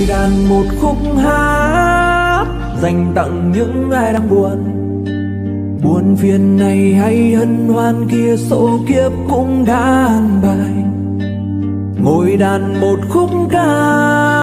đàn một khúc hát dành tặng những ai đang buồn. Buồn phiền này hay hân hoan kia, số kiếp cũng đã an bài. Ngồi đàn một khúc ca